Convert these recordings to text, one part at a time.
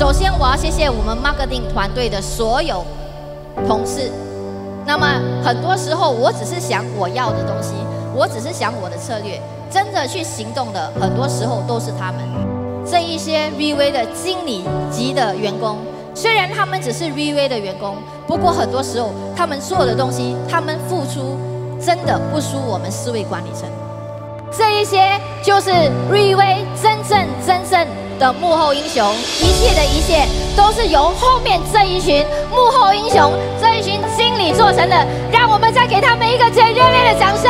首先，我要谢谢我们 marketing 团队的所有同事。那么很多时候，我只是想我要的东西，我只是想我的策略，真的去行动的，很多时候都是他们。这一些 VV 的经理级的员工，虽然他们只是 VV 的员工，不过很多时候他们做的东西，他们付出真的不输我们4位管理层。这一些就是 VV 真正的幕后英雄，一切的一切都是由后面这一群幕后英雄、这一群经理做成的。让我们再给他们一个最热烈的掌声！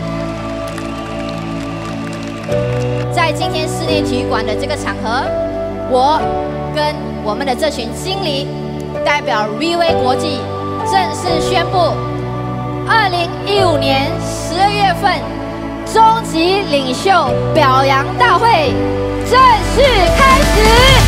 在今天室内体育馆的这个场合，我跟我们的这群经理代表 VV 国际正式宣布，2015年12月份终极领袖表扬大会正式开始。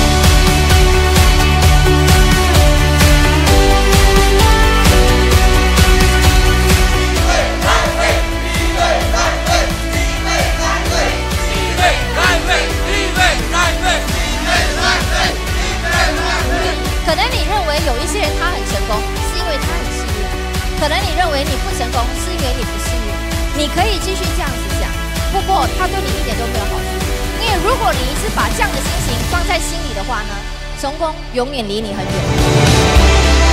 可能你认为有一些人他很成功，是因为他很幸运；可能你认为你不成功，是因为你不幸运。你可以继续这样子想，不过他对你一点都没有好处。因为如果你一直把这样的心情放在心里的话呢，成功永远离你很远。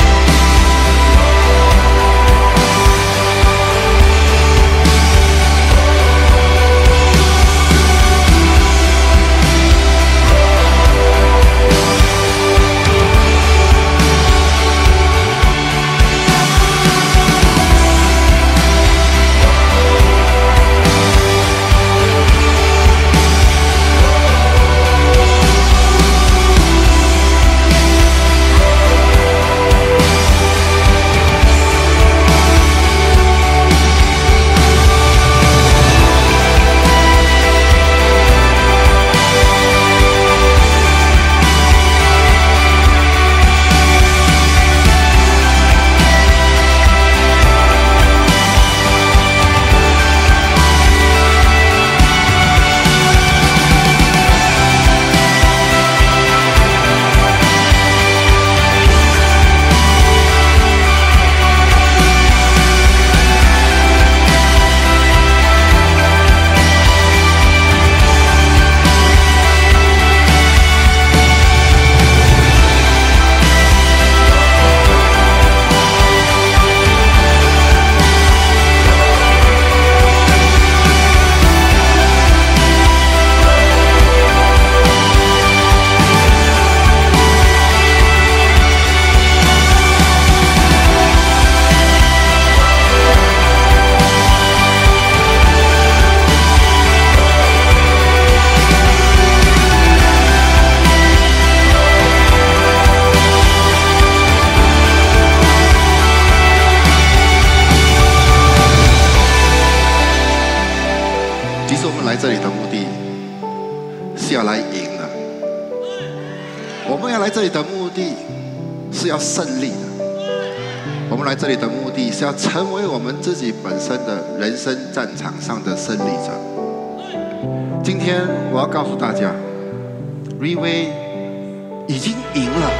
这里的目的是要来赢的，我们要来这里的目的是要胜利的，我们来这里的目的是要成为我们自己本身的人生战场上的胜利者。今天我要告诉大家 ，VV 已经赢了。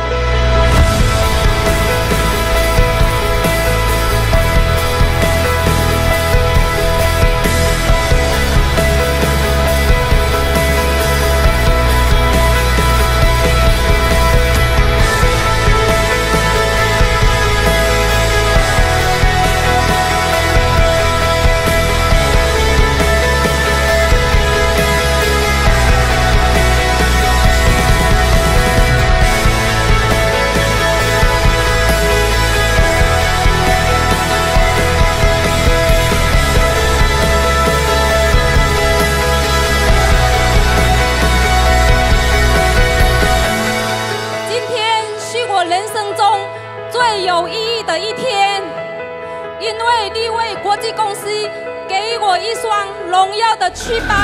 国际公司给我一双荣耀的翅膀。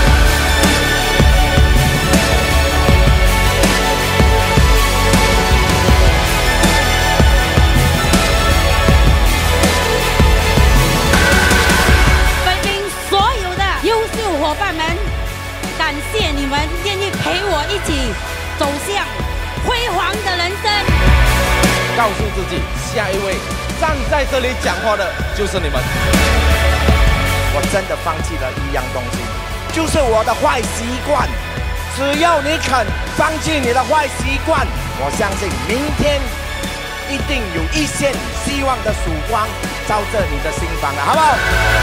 本营所有的优秀伙伴们，感谢你们愿意陪我一起走向辉煌的人生。 告诉自己，下一位站在这里讲话的就是你们。 我真的放弃了一样东西，就是我的坏习惯。只要你肯放弃你的坏习惯，我相信明天一定有一线希望的曙光照着你的心房了，好不好？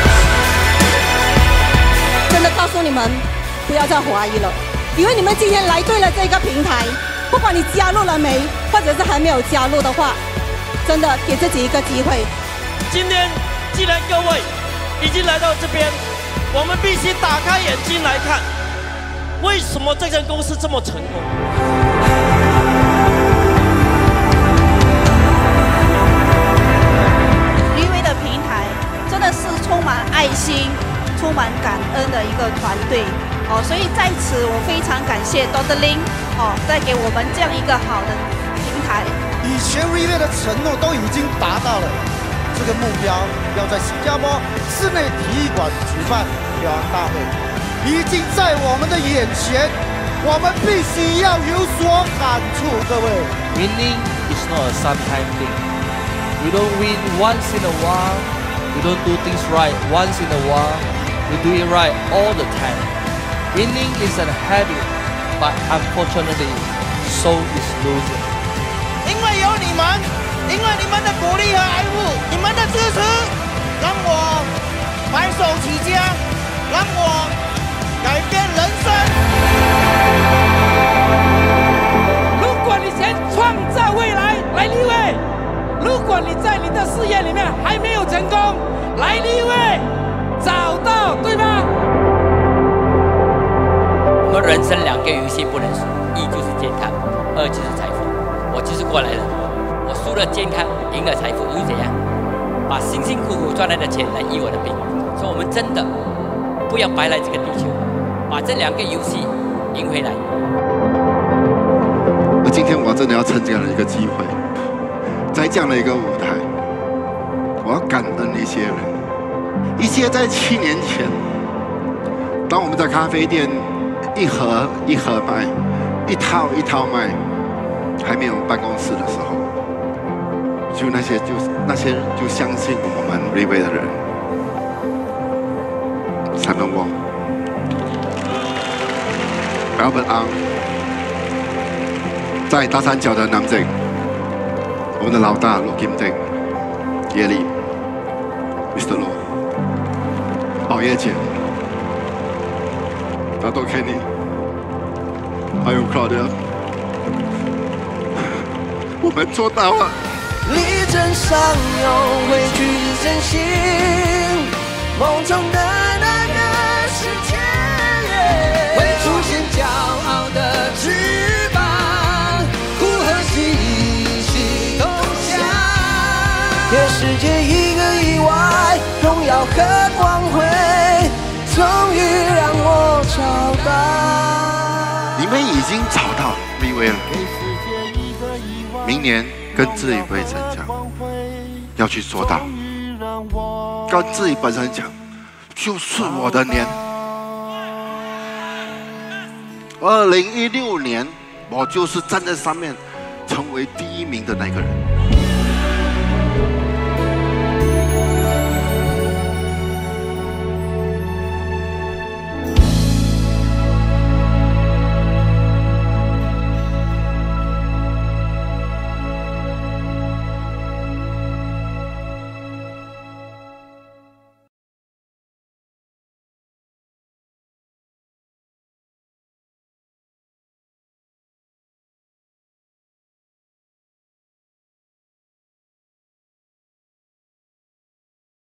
真的告诉你们，不要再怀疑了，因为你们今天来对了这个平台，不管你加入了没，或者是还没有加入的话，真的给自己一个机会。 今天既然各位已经来到这边，我们必须打开眼睛来看，为什么这间公司这么成功？ 绿威的平台真的是充满爱心、充满感恩的一个团队哦，所以在此我非常感谢 Dr. Lin 哦，带给我们这样一个好的平台。 以前绿威的承诺都已经达到了，这个目标要在新加坡室内体育馆举办表扬大会，已经在我们的眼前，我们必须要有所感触。各位 ，Winning is not a sometime thing. We don't win once in a while. We don't do things right once in a while. We do it right all the time. Winning is a habit, but unfortunately, so is losing. 因为有你们，因为你们的鼓励和爱护，你们的支持，让我白手起家，让我改变人生。 如果你想创造未来，来立威；如果你在你的事业里面还没有成功，来立威，找到，对吗？ 我们人生2个游戏不能输，一就是健康，2就是财富。我就是过来人，我输了健康，赢了财富，又怎样？把辛辛苦苦赚来的钱来医我的病，所以我们真的不要白来这个地球，把这2个游戏赢回来。 那今天我真的要趁这样的一个机会，在这样的一个舞台，我要感恩一些人，一些在7年前，当我们在咖啡店一盒一盒卖，一套一套卖。还没有办公室的时候，那些就相信我们立威的人，Simon Wong、Albert Ang， 在大三角的南靖，我们的老大陆金定、叶力、Mr. Lo、宝叶姐、大豆 Kenny， 还有 Claudia。我们做到了。 力争上游，汇聚真心，梦中的那个世界，会出现骄傲的翅膀，苦和喜一起同享。给世界一个意外，荣耀和光辉，终于让我找到。 你们已经找到立威了。明年跟自己本身讲，要去做到，跟自己本身讲，就是我的年。2016年，我就是站在上面，成为第1名的那个人。